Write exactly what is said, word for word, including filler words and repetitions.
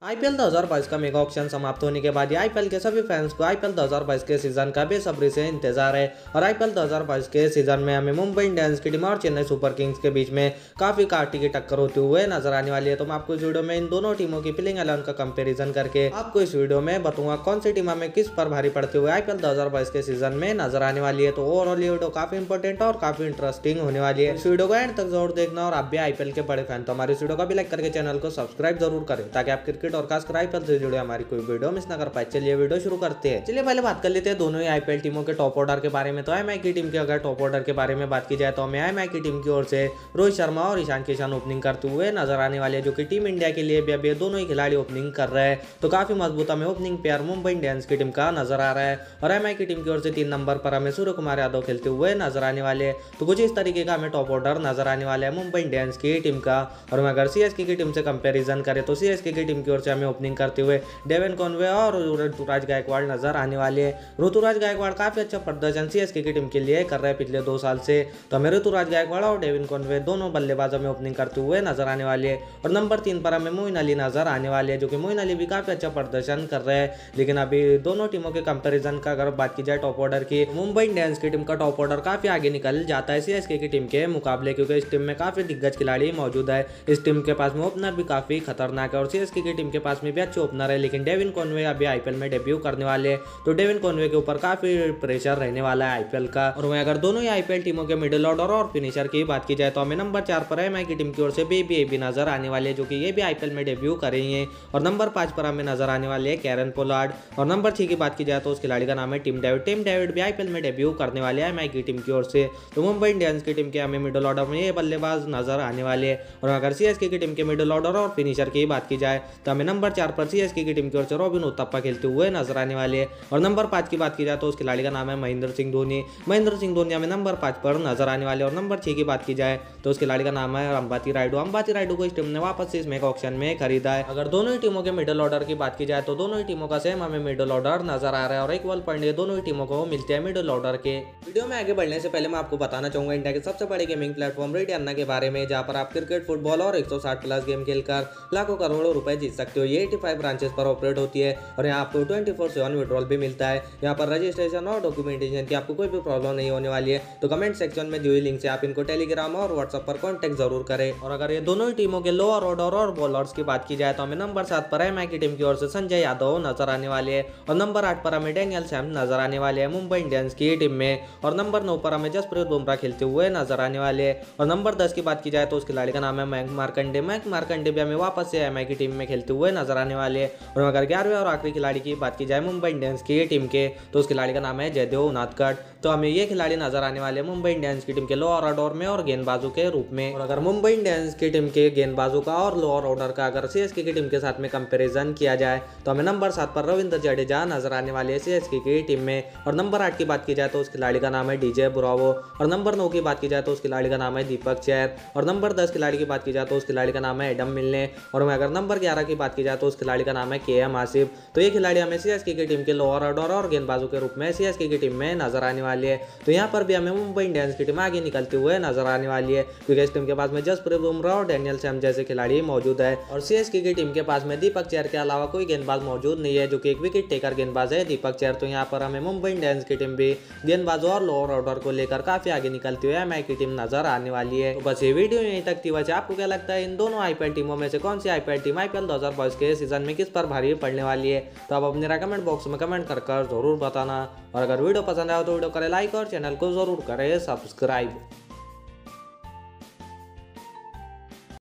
IPL दो हज़ार बाईस का मेगा ऑक्शन समाप्त होने के बाद ये आईपीएल के सभी फैंस को आईपीएल दो हज़ार बाईस के सीजन का बेसब्री से इंतजार है। और आईपीएल दो हज़ार बाईस के सीजन में हमें मुंबई इंडियंस की टीम और चेन्नई सुपर किंग्स के बीच में काफी काटी की टक्कर होते हुए नजर आने वाली है। तो मैं आपको इस वीडियो में इन दोनों टीमों की प्लेइंग इलेवन का कंपेरिजन करके आपको इस वीडियो में बताऊंगा कौन सी टीम हमें किस पर भारी पड़ते हुए आईपीएल दो हज़ार बाईस के सीजन में नजर आने वाली है। तो ओवरऑल ये वीडियो काफी इंपॉर्टेंट और काफी इंटरेस्टिंग होने वाली है। इस वीडियो को एंड तक जरूर देखना और आप भी आईपीएल के बड़े फैन तो हमारे इस वीडियो का भी लाइक करके चैनल को सब्सक्राइब जरूर करें ताकि आप क्रिकेट और खासकर आईपीएल से जुड़े हमारी कोई वीडियो मिस ना कर पाए। चलिए वीडियो शुरू करते हैं। चलिए पहले बात कर लेते हैं दोनों ही आईपीएल टीमों के टॉप ऑर्डर के बारे में। तो एमआई की टीम के अगर टॉप ऑर्डर के बारे में बात की जाए तो हमें एमआई की टीम की ओर से रोहित शर्मा और ईशान किशन ओपनिंग करते हुए नजर आने वाले जो कि टीम इंडिया के लिए भी अभी दोनों ही खिलाड़ी ओपनिंग कर रहे हैं। तो काफी मजबूत हमें ओपनिंग पेयर मुंबई इंडियंस की टीम का नजर आ रहा है। और एमआई की टीम की ओर से तीन नंबर पर हमें सूर्य कुमार यादव खेलते हुए नजर आने वाले। तो कुछ इस तरीके का हमें टॉप ऑर्डर नजर आने वाला है मुंबई इंडियंस की टीम का। और हम अगर सीएसके की टीम से कंपेरिजन करें तो सीएसके की टीम की ओर से हमें ओपनिंग करते हुए डेविन कॉनवे और ऋतुराज गायकवाड़ नजर आने वाले हैं। ऋतुराज गायकवाड़ काफी अच्छा प्रदर्शन सीएसके की टीम के लिए कर रहे हैं पिछले दो साल से। तो हमें ऋतुराज गायकवाड़ और डेविन कॉनवे दोनों बल्लेबाज हमें ओपनिंग करते हुए नजर आने वाले हैं। और नंबर तीन पर हमें मोइन अली नजर आने वाले हैं जो कि मोइन अली भी काफी अच्छा प्रदर्शन कर रहे हैं। लेकिन अभी दोनों टीमों के कंपेरिजन का अगर बात की जाए टॉप ऑर्डर की, मुंबई इंडियंस की टीम का टॉप ऑर्डर काफी आगे निकल जाता है सीएसके की टीम के मुकाबले, क्योंकि इस टीम में काफी दिग्गज खिलाड़ी मौजूद है। इस टीम के पास में ओपनर भी काफी खतरनाक है और सीएसके की टीम के पास में भी अच्छे ओपनर है। लेकिन डेविन कॉनवे अभी आईपीएल में डेब्यू करने वाले, तो डेविन कॉनवे के ऊपर काफी प्रेशर रहने वाला है आईपीएल का। और वहीं अगर दोनों ही आईपीएल टीमों के मिडिल ऑर्डर और फिनिशर की बात की जाए तो हमें नंबर चार पर एमआई की टीम की ओर से बेबी एबी नजर आने वाले जो कि ये भी आईपीएल में डेब्यू करेंगे। और नंबर पांच पर हमें नजर आने वाले हैं कैरन पोलार्ड। और नंबर छह की बात की जाए तो उस खिलाड़ी का नाम है टिम डेविड। टिम डेविड भी आईपीएल में डेब्यू करने वाले हैं एमआई की टीम की ओर से। तो मुंबई इंडियंस की टीम के हमें मिडिल ऑर्डर में ये बल्लेबाज नजर आने वाले हैं। और अगर सीएसके की टीम के मिडिल ऑर्डर और फिनिशर की बात की जाए तो हमें नंबर चार पर सीएसके की टीम की ओर से रॉबिन उथप्पा खेलते हुए नजर आने वाले हैं। और नंबर पांच की बात की जाए तो उस खिलाड़ी का नाम है महेंद्र सिंह धोनी। महेंद्र सिंह धोनी हमें नंबर पांच पर नजर आने वाले। और नंबर छह की बात की जाए तो उस खिलाड़ी का नाम है अंबाती रायडू। अंबाती रायडू को इस टीम ने वापस से इस मेगा ऑक्शन में खरीदा है। अगर दोनों ही टीमों के मिडिल ऑर्डर की बात की जाए तो दोनों ही टीमों का सेम हमें मिडिल ऑर्डर नजर आ रहा है और इक्वल पॉइंट दोनों ही टीमों को मिलते हैं मिडिल ऑर्डर के। वीडियो में आगे बढ़ने से पहले मैं आपको बताना चाहूंगा इंडिया के सबसे बड़े गेमिंग प्लेटफॉर्म रेड अन्ना के बारे में, जहां पर आप क्रिकेट, फुटबॉल और एक सौ साठ प्लस गेम खेलकर लाखों करोड़ों रुपए जीत सकते हो। ये पचासी ब्रांचेस पर ऑपरेट होती है और यहाँ आपको ट्वेंटी फोर सेवन विड्रॉल भी मिलता है। यहाँ पर रजिस्ट्रेशन और डॉक्यूमेंटेशन की आपको कोई भी प्रॉब्लम नहीं होने वाली है। तो कमेंट सेक्शन में दी हुई लिंक से आप इनको टेलीग्राम और व्हाट्सएप पर कॉन्टैक्ट जरूर करें। और अगर ये दोनों ही टीमों के लोअर ऑर्डर और बॉलर्स की बात की जाए तो हमें नंबर सात पर एमआई की टीम की ओर से संजय यादव नजर आने वाले हैं। और नंबर आठ पर हमें डैनियल सैम नजर आने वाले हैं मुंबई इंडियंस की टीम में। और नंबर नौ पर हमें जसप्रीत बुमराह खेलते हुए नजर आने वाले हैं। और नंबर दस की बात की जाए तो उस खिलाड़ी का नाम है मयंक मार्कंडे। मयंक मार्कंडे भी हमें वापस से एमआई की टीम में खेलते हुए नजर आने वाले हैं। और अगर ग्यारहवें और आखिरी खिलाड़ी की बात की जाए मुंबई इंडियंस की टीम के तो उस खिलाड़ी का नाम है जयदेव उनादकट। तो हमें ये खिलाड़ी नजर आने वाले मुंबई इंडियंस की टीम के लोअर ऑर्डर में और गेंदबाजों के रूप में। और अगर मुंबई इंडियंस की टीम के गेंदबाजों का और लोअर ऑर्डर का अगर सीएसके की टीम के साथ में कंपैरिजन किया जाए तो हमें नंबर सात पर रविंद्र जडेजा नजर आने वाले सीएसके की टीम में। और नंबर आठ की बात की जाए तो उस खिलाड़ी का नाम है डीजे ब्रावो। और नंबर नौ की बात की जाए तो उस खिलाड़ी का नाम है दीपक चैर। और नंबर दस खिलाड़ी की बात की जाए तो उस खिलाड़ी का नाम है एडम मिलने। और अगर नंबर ग्यारह की बात की जाए तो उस खिलाड़ी का नाम है के एम आसिफ। तो ये खिलाड़ी हमें सीएसके की टीम के लोअर ऑर्डर और गेंदबाजों के रूप में सीएसके की टीम में नजर आने वाली है। तो यहाँ पर भी हमें मुंबई इंडियंस की टीम आगे निकलते हुए नजर आने वाली है, क्योंकि इस टीम के पास में जसप्रीत बुमराह और डैनियल सैम जैसे खिलाड़ी मौजूद है। और सीएसके की टीम के पास में दीपक चैर के अलावा कोई गेंदबाज मौजूद नहीं है जो कि एक विकेट टेकर गेंदबाज है दीपक चैर। तो यहाँ पर हमें मुंबई इंडियंस की टीम भी गेंदबाजों और लोअर ऑर्डर को लेकर काफी आगे निकलती हुई एमआई की टीम नजर आने वाली है। तो बस ये वीडियो यहीं तक थी। वैसे आपको क्या लगता है इन दोनों आईपीएल टीमों में से कौन सी आईपीएल टीम आईपीएल दो हज़ार बाईस के सीजन में किस पर भारी पड़ने वाली है? तो आप अपने कमेंट बॉक्स में कमेंट कर कर जरूर बताना। और अगर वीडियो पसंद आया तो वीडियो करें लाइक और चैनल को जरूर करें सब्सक्राइब।